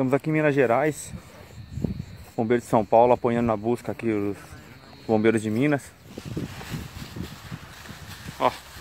Estamos aqui em Minas Gerais. Bombeiros de São Paulo apoiando na busca aqui os bombeiros de Minas. Ó.